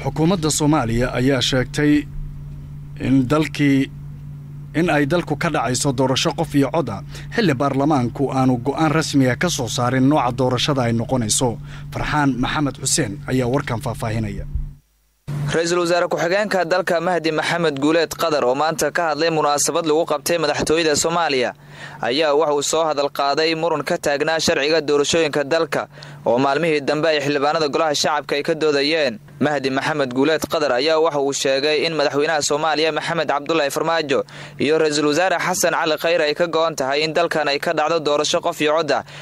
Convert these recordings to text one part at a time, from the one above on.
xukuumadda Soomaaliya ayaa sheegtay in ay dalku ka dhacayso doorasho qof iyo cod ah xilli baarlamaanku aanu go'aan rasmi ah ka soo saarin nooca doorashada ay noqonayso. Farxaan Maxamed Xuseen ayaa warkan faahfaahinaya. Ra'iisul Wasaare ku-xigeenka dalka Mahdi Maxamed Guuleed Qadar oo maanta ka hadlay munaasabad lagu qabtay madaxtooyada Soomaaliya ayaa waxa uu soo hadal qaaday muran ka taagnaa sharciga doorashooyinka dalka oo maalmihii dambe ay xildhibaanada golaha shacabka ay ka doodayeen. Mahdi Maxamed Guuleed Qadar ayaa waxa uu sheegay in madaxweynaha Soomaaliya Maxamed Cabdullaahi Farmaajo iyo Ra'iisul Wasaare Xasan Cali Khayre ay ka go'an tahay in dalkan ay ka dhacdo doorasho qof iyo cod ah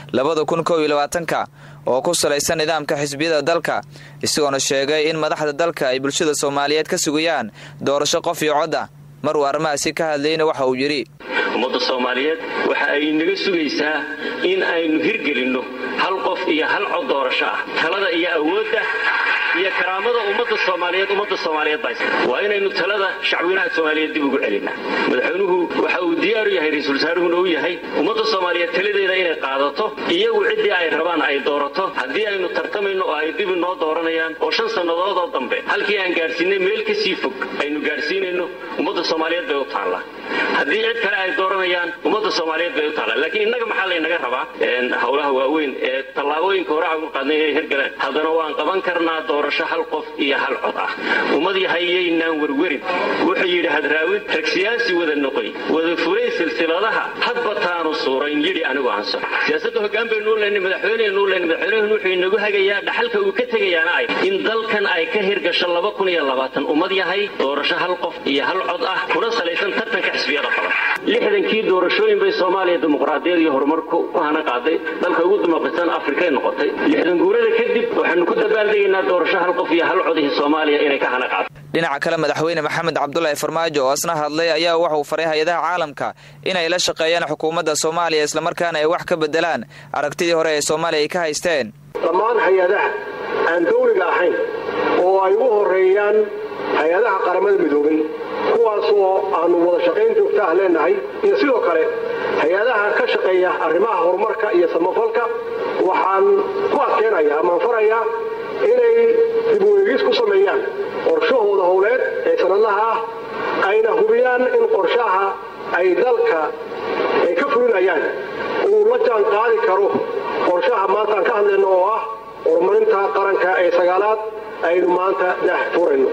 2021 oo ku salaysan nidaamka xisbiyada dalka, isagoona sheegay in madaxda dalka ay bulshada Soomaaliyeed ka sugayaan doorasho qof iyo cod ah. mar uu arrimahaasi ka hadlayna waxa uu yiri ummadda Soomaaliyeed waxa ay naga sugaysaa in aynu hirgelinno hal qof iyo hal cod doorasho ah. talada iyo awoodda iyo karaamada ummadda Soomaaliyeed waa inaynu talada shacabweynaha Soomaaliyeed dib ugu celinaa. madaxweynuhu waxa uu diyaar u yahay, ra'iisul wasaaruhuna uu yahay ummadda Soomaaliyeed taladeeda inay qaadato, iyagu cidii ay rabaan ay doorato. haddii aynu tartamayno oo ay dib noo dooranayaan oo 5 sanadood oo dambe halkii aan gaarsiinay meel ka sii fog aynu gaarsiinayno, ummadda Soomaaliyeed bay u taallaa. haddii cid kale ay dooranayaan, ummadda Soomaaliyeed bay u taallaa. laakiin innaga maxaa la inaga rabaa hawlaha waaweyn ee tallaabooyinka hore aan u qaadnay ee hirgaleen. haddana waan qaban karnaa doorasho hal qof iyo hal cod ah. ummadii hayeynaan warwarin wuxuu yidhi hadraawid rag siyaasi wada noqoy wada furay silsiladaha hadba taanu suurayn yidhi anigu aan soo siyaasadda hoggaan baynu leenahay, madaxweynuhu wuxuu inagu hagayaa dhaxalka uu ka tegayaana ay in dalkan ay ka hirgasho 2020 ummad yahay doorasho hal qof iyo hal cod ah kuna salaysan tartanka xisbiyada qaban. 60kii doorashooyin bay Soomaaliya dimuqraadiyad iyo horumar ku hana qaaday, dalka ugu dimuqraadsan Afrika ay noqotay. 60 guurada kadib waxaanu ku dabaaldegaynaa doorasho hal qof iyo hal cod ee Soomaaliya inay ka hana qaato. dhinaca kale madaxweyne Maxamed Cabdullaahi Farmaajo oo asna hadlay ayaa waxa uu faray hay'adaha caalamka inay la shaqeeyaan xukuumadda Soomaaliya isla markaana ay wax ka bedelaan aragtidii hore ee Soomaaliya ay ka haysteen. dhammaan hay'adaha aan dawliga ahayn oo ay u horeeyaan hay'adaha qaramada midoobay kuwaas oo aanu wada shaqayn joogto ah leenahay, iyo sidoo kale hay'adaha ka shaqeeya arrimaha horumarka iyo samafalka waxaan ku adkeenayaa ama farayaa inay dib u eegis ku sameeyaan qorshahooda howleed ee sanadlaha ah, ayna hubiyaan in qorshaha ay dalka ay ka fulinayaan uu la jaan qaadi karo qorshaha maanta aan ka hadlayno oo ah horumarinta qaranka ee 9aad aynu maanta daahfurayno.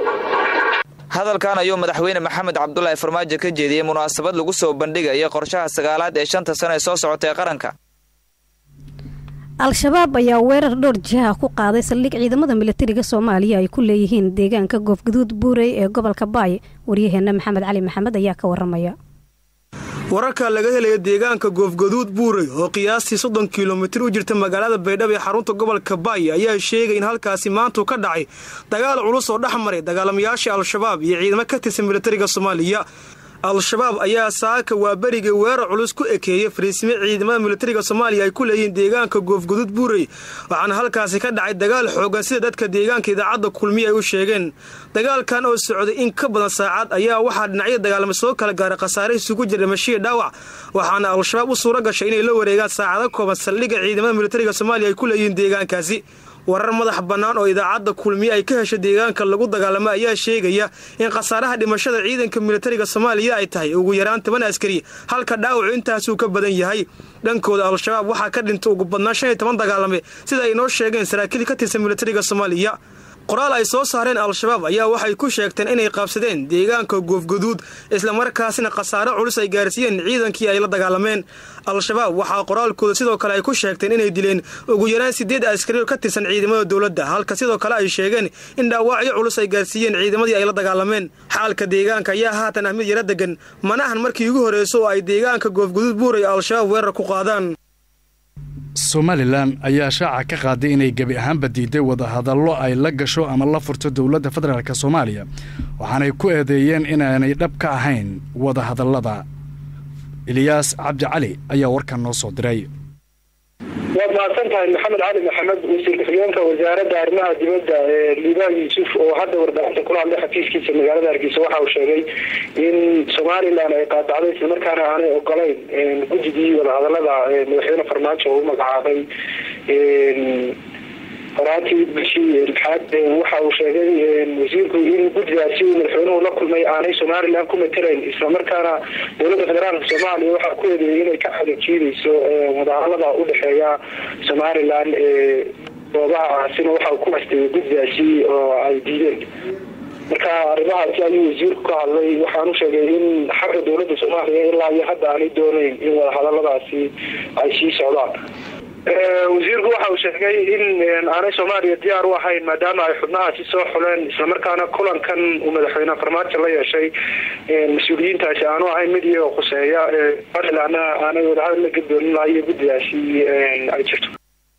hadalkan ayuu madaxweyne Maxamed Cabdullaahi Farmaajo ka jeediyay munaasabad lagu soo bandhigayo qorshaha 9aad ee 5 sano ee soo socotay qaranka. Al-Shabaab ayaa weerar dhowr jiha ku qaaday saldhig ciidamada militariga Soomaaliya ay ku leeyihiin deegaanka Goofgaduud Buurey ee gobolka Baay. Wariyaheena Maxamed Cali Maxamed ayaa ka waramaya. wararka laga helay deegaanka Goofgaduud Buurey oo qiyaastii 30 kiiloomitir u jirta magaalada Baydhabo ee xarunta gobolka Baay ayaa sheegay in halkaasi maanta ka dhacay dagaal culus oo dhaxmaray dagaalamayaasha Al-Shabaab iyo ciidamo ka tirsan militariga Soomaaliya. Al-Shabaab ayaa saaka waa bariga weerar culus ku ekeeyay fariisimo ciidamada militariga Soomaaliya ay ku leeyihiin deegaanka Goofgaduud Buurey, waxaana halkaasi ka dhacay dagaal xooggan sida dadka deegaanka idaacadda kulmiye ay u sheegeen. dagaalkan oo socday in ka badan saacad ayaa waxaa dhinacyada dagaalama soo kala gaaray khasaare isugu jira dhimasho dhaawac, waxaana Al-Shabaab u suura gashay inay la wareegaan saacado kooban saldhigga ciidamada militariga Soomaaliya ay ku leeyihiin deegaankaasi. warar madax bannaan oo idaacadda kulmiye ay ka heshay deegaanka lagu dagaalamo ayaa sheegaya in khasaaraha dhimashada ciidanka militariga Soomaaliya ay tahay ugu yaraan 10 askari, halka dhaawacu intaas uu ka badan yahay. dhankooda Al-Shabaab waxaa ka dhintay ugu badnaan 15 dagaalame sida ay noo sheegeen saraakiil ka tirsan militariga Soomaaliya. qoraal ay soo saareen Al-Shabaab ayaa waxay ku sheegteen inay qabsadeen deegaanka Goofgaduud isla markaasina khasaare culus ay gaarsiiyeen ciidankii ay la dagaalameen. Al-Shabaab waxa qoraalkooda sidoo kale ay ku sheegteen inay dileen ugu yaraan 8 askari oo ka tirsan ciidamada dawladda, halka sidoo kale ay sheegeen in dhaawacyo culus ay gaarsiiyeen ciidamadii ay la dagaalameen. xaalka deegaanka ayaa haatan mid yara degan, manahan markii ugu horeyso oo ay deegaanka Goofgaduud Buurey Al-Shabaab weerar ku qaadaan. Somaliland ayaa shaaca ka qaaday inay gabi ahaanba diiday wada hadallo ay la gasho ama la furto dawladda federaalka Soomaaliya, waxaanay ku eedeeyeen inaanay dhab ka ahayn wada hadallada. Ilyas Cabdi Cali ayaa warkan noo soo diray. waad mahadsantahay Maxamed Cali Maxamed, wasiirka xigeenka wasaaradda arrimaha dibadda ee Liibaan Yuusuf oo hadda warbaahinta kula hadlay xafiiskiisa magaalada Hargeysa waxa uu sheegay in Somaliland ay qaadacday isla markaana aanay ogolayn guddigii wada hadallada madaxweyne Farmaajo uu magacaabay qoraatii bishii rixaad waxa uu sheegay wasiirku in guddigaasi madaxweynuhu la kulmay aanay Somaliland ku matalayn isla markaana dowladda federaalka Soomaaliya waxa ku eedeeyay inay ka xadajinayso wadahadalada u dhaxeeya Somaliland goobahaasina waxa uu ku haystay guddigaasi oo ay diideen marka arrimahaasi ayuu wasiirku ka hadlay waxaanu sheegay in xagga dowladda Soomaaliya ilaa iyo hadda aanay doonayn in wadahadaladaasi ay sii socdaan wasiirku waxa uu sheegay in aanay Soomaaliya diyaar u ahayn maadaama ay xubnahaasi soo xuleen isla markaana kulankan uu madaxweyne farmaajo la yeeshay mas'uuliyiintaasi aanu ahayn mid iyaga quseeya badalana aanay wadahadal la gudbin lahayn guddigaasi ay jirto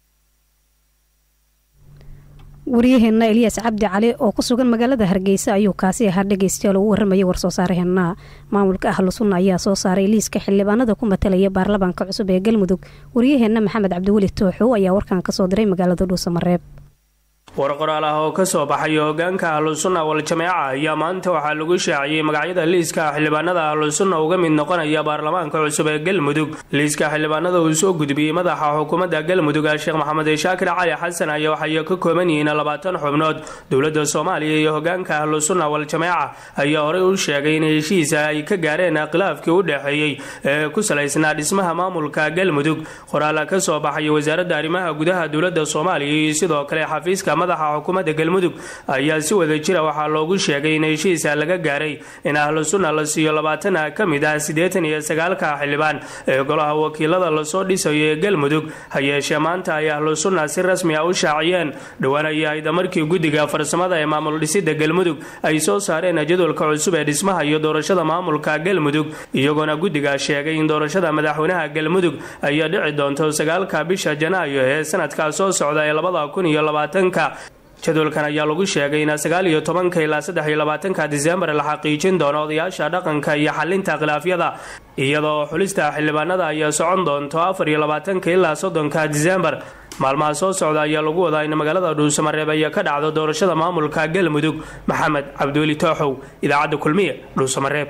waryaheena Ilyas Cabdi Cali oo ku sugan magaalada Hargeysa ayuu kaasi ahaa dhageystayaal ugu warramay war soo saaraheena maamulka Ahlu Sunna ayaa soo saaray liiska xildhibaanada ku matalaya baarlamaanka cusub ee Galmudug waryaheena Maxamed Cabdiwali Tooxo ayaa warkan ka soo diray magaalada Dhuusamareeb warqoraal ah oo ka soo baxay hoggaanka Ahlu Sunna wal Jamaaca ayaa maanta waxaa lagu shaaciyay magacyada liiska xildhibaanada Ahlu Sunna uga mid noqonaya baarlamaanka cusub ee Galmudug liiska xildhibaanada uu soo gudbiyay madaxa xukuumadda Galmudug Sheekh Maxamed Shaakir Cali Xasan ayaa waxay ka kooban yihiin 20 xubnood dowladda Soomaaliya iyo hoggaanka Ahlu Sunna wal Jamaaca ayaa hore u sheegay in heshiisa ay ka gaareen khilaafkii u dhaxeeyay ee ku salaysnaa dhismaha maamulka Galmudug qoraal ka soo baxay wasaaradda arrimaha gudaha dowladda Soomaaliya iyo sidoo kale xafiiska madaxa xukuumadda Galmudug ayaa si wada jira waxa loogu sheegay in heshiisa laga gaaray in Ahlu Sunna la siiyo 20 ka mid ah 89 ka xildhibaan ee golaha wakiilada la soo dhisay ee Galmudug hayeeshee maanta ay Ahlu Sunna si rasmi ah u shaaciyeen dhawaanayay markii guddiga farsamada ee maamul dhisidda Galmudug ay soo saareen jadwalka cusub ee dhismaha iyo doorashada maamulka Galmudug iyagoona guddiga sheegay in doorashada madaxweynaha Galmudug ay dhici doonto 9 bisha Janaayo ee sanadka soo socda ee 2020 jadwalkan ayaa lagu sheegay in 19 ilaa 23 Diseembar la xaqiijin doono odayaasha dhaqanka iyo xalinta khilaafyada iyadoo xulista xildhibaanada ay socon doonto 24 ilaa 30 Diseembar maalmaha soo socda ayaa lagu wadaa in magaalada Dhuusamareeb ay ka dhacdo doorashada maamulka Galmudug Maxamed Cabdiwali Tooxo idaacadda kulmiye Dhuusamareeb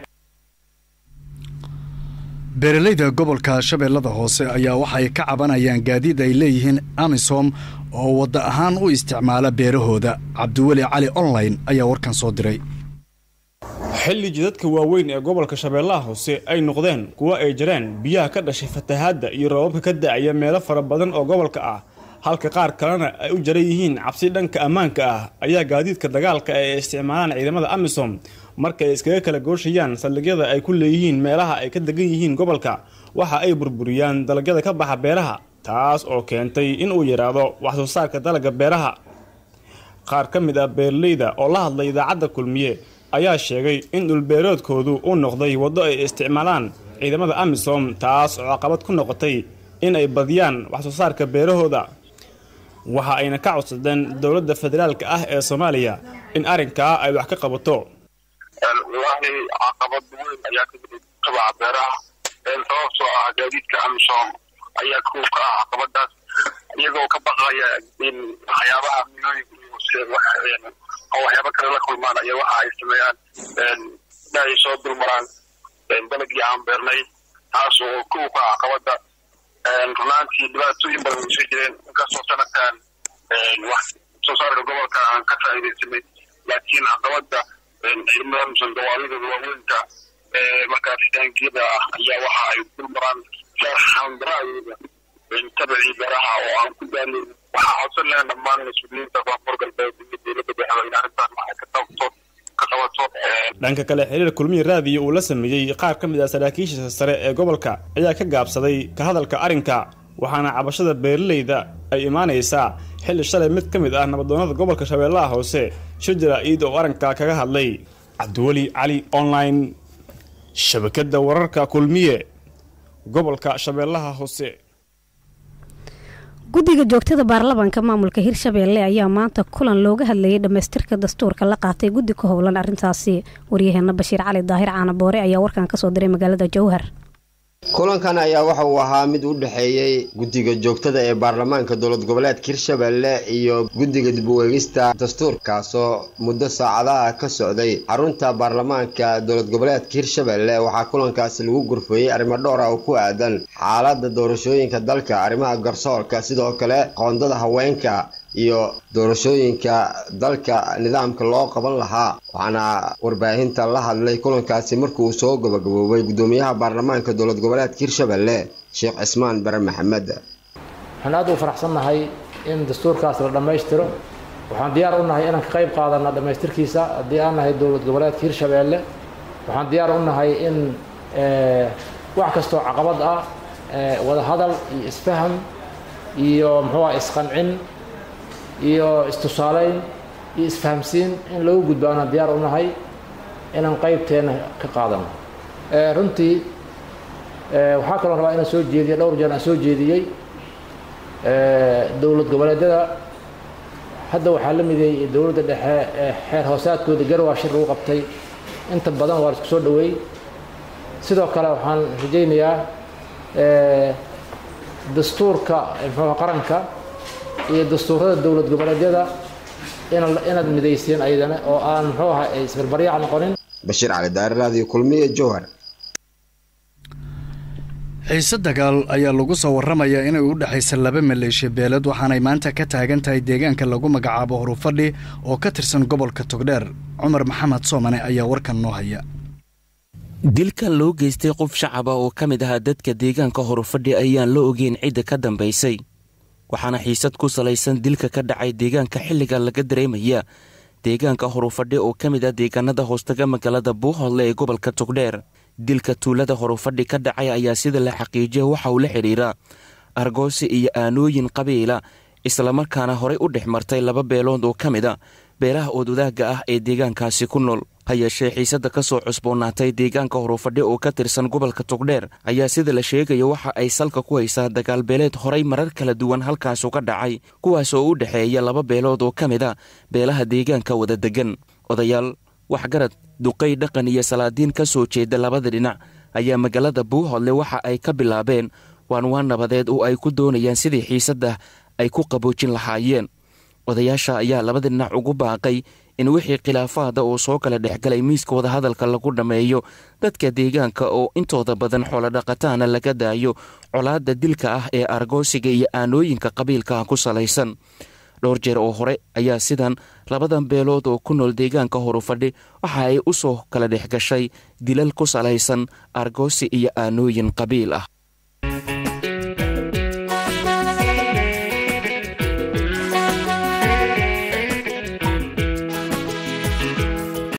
beeralayda gobolka Shabeellada Hoose ayaa waxay ka cabanayaan gaadiid ay leeyihiin Amisom oo wada ahaan u isticmaala beerahooda Cabdiwali Cali online ayaa warkan soo diray xilli jidadka waaweyn ee gobolka Shabeellaha Hoose ay noqdeen kuwa ay jireen biyaha ka dhashay fatahaadda iyo roobabka ka da'aya meelo fara badan oo gobolka ah halka qaar kalena ay u jaray yihiin cabsi dhanka ammaanka ah ayaa gaadiidka dagaalka ee isticmaalaan ciidamada Amisom markay iskaga kala gooshayaan saldhigyada ay ku leeyihiin meelaha ay ka degan yihiin gobolka waxa ay burburiyaan dalagyada ka baxa beeraha taas oo keentay in uu yiraahdo wax soo saarka dalagga beeraha qaar ka mid ah beeralayda oo la hadlay idaacadda kulmiye ayaa sheegay in dhulbeeroodkoodu uu noqday wado ay isticmaalaan ciidamada Amisom taas oo caqabad ku noqotay in ay badiyaan wax soo saarka beerahooda waxa ayna ka codsadeen dowladda federaalka ah ee Soomaaliya in arrinka ay wax ka qabato wallahi caqabad weyn ayaa ka qaba beeraha sababtoo ah gaadiidka Amisom ayaa ku ka caqabadaas iyagoo ka baqaya in waxyaabaha milooyinka oo waxyaabo kale la kulmaan ayaa waxa ay sameeyaan ay soo dulmaraan dalagii aan beernay taas oo ku ka caqabada runaankii dhibaatooyin badan u soo jireen kasoo sanadkan wax soo saarka gobolka aan ka faa'iideysanay laakiin caqabada ciidamada Amisom dawaalada waaweynka markaas taangiyada ayaa waxa ay dulmaraan sharxan daraayada tabici baraha oo aan ku daalin waxa codsanayna dhammaan mas'uuliyiinta koonfur galbeed iyo dowladda dhexe in arrintan waxay ka qabato dhanka kale xiriir kulmiye raadiyo uu la sameeyay qaar ka mid ah saraakiisha sare ee gobolka ayaa ka gaabsaday ka hadalka arrinka waxaana cabashada beeralayda ay imaanaysaa xilli shalay mid ka mid ah nabadoonnada gobolka Shabeellaha Hoose shajara iid oo arrinka kaga hadlay Cabdiwali Cali online shabakada wararka kulmiye gobolka Shabeellaha Hoose guddiga joogtada baarlamaanka maamulka Hirshabeelle ayaa maanta kulan looga hadlayay dhameystirka dastuurka la qaatay guddi ka howlan arrintaasi waryaheena Bashiir Cali Daahir Caanaboore ayaa warkan ka soo diray magaalada Jowhar kulankan ayaa waxa uu ahaa mid u dhaxeeyay guddiga joogtada ee baarlamaanka dowlad goboleedka Hirshabeelle iyo guddiga dib u eegista dastuurkaas oo muddo saacadaha ka socday xarunta baarlamaanka dowlad goboleedka Hirshabeelle waxaa kulankaasi lagu gurfayay arrimo dhowr ah oo ku aadan xaaladda doorashooyinka dalka arrimaha garsoorka sidoo kale qoondada haweenka iyo doorashooyinka dalka nidaamka loo qaban lahaa waxaana warbaahinta la hadlay kulankaasi markii uu soo gabagaboobay gudoomiyaha baarlamaanka dowlad goboleedka Hirshabelle Sheekh Cismaan Bare Maxamed. waxaan aad u faraxsanahay in dastuurkaas la dhameystiro waxaan diyaar u nahay inaan ka qayb qaadano dhameystirkiisa haddii aan nahay dowlad goboleedka Hirshabelle waxaan diyaar u nahay in wax kastoo caqabad ah wada hadal iyo isfaham iyo isqancin iyo istusaaleyn iyo isfahamsiin in lagu gudbaano diyaar u nahay inaan qaybteena ka qaadano runtii waxaa kaloo rabaa inaan soo jeediyo dhowr jeer aan soo jeediyey dowlad goboleedyada hadda waxaa la mideeyay dowladda dhexe xeer hoosaadkooda garwaa shir lagu qabtay inta badan waa isku soo dhaweey sidoo kale waxaan rajaynayaa dastuurka qaranka iyo dastuurada dowlad goboleedyada inaad mideyseen ayadana oo aan isbarbaryac noqonin. Bashiir Cali Daare, Radio Kulmiye, Jowhar. xiise dagaal ayaa lagu soo warramayaa inay u dhaxaysa laba maleeshiya beelad waxaanay maanta ka taagan tahay deegaanka lagu magacaabo Horufadhi oo ka tirsan gobolka Togdheer. Cumar Maxamed Soomane ayaa warkan noo haya. dilkan loo geystay qof shacab ah oo ka mid ahaa dadka deegaanka Horufadhi ayaan la ogeyn cidda ka dambaysay waxaana xiisad ku salaysan dilka ka dhacay deegaanka xilliga laga dareemaya deegaanka Horufadhi oo ka mid ah deegaanada hoostaga magaalada Buuhoodle ee gobolka Togdheer. dilka tuulada Horufadhi ka dhacay ayaa sida la xaqiijiyay waxa uu la xiriira argoosi iyo aanooyin qabiila isla markaana horey u dhexmartay laba beelood oo ka mid ah beelaha oodwadaaga ah ee deegaankaasi ku nool. hayeeshee xiisada ka soo cusboonaatay deegaanka Horufadhi oo ka tirsan gobolka Togdheer ayaa sida la sheegayo waxa ay salka ku haysaa dagaal beeleed horey marar kala duwan halkaas uga dhacay kuwaas oo u dhexeeya laba beelood oo ka mid ah beelaha deegaanka wada degan. odayaal waxgarad duqay dhaqan iyo salaadiin ka soo jeeda labada dhinac ayaa magaalada Buuhoodle waxa ay ka bilaabeen waan nabadeed oo ay ku doonayaan sidii xiisada ay ku qaboojin lahaayeen. odayaasha ayaa labada dhinac ugu baaqay in wixii khilaafaada oo soo kala dhexgalay miiska wada hadalka lagu dhameeyo dadka deegaanka oo intooda badan xoolo dhaqataana laga daayo colaadda dilka ah ee argoosiga iyo aanooyinka qabiilka ku salaysan. dhowr jeer oo hore ayaa sidan labadan beelood oo ku nool deegaanka Horufadhi waxa ay u soo kala dhexgashay dilal ku salaysan argoosi iyo aanooyin qabiil ah.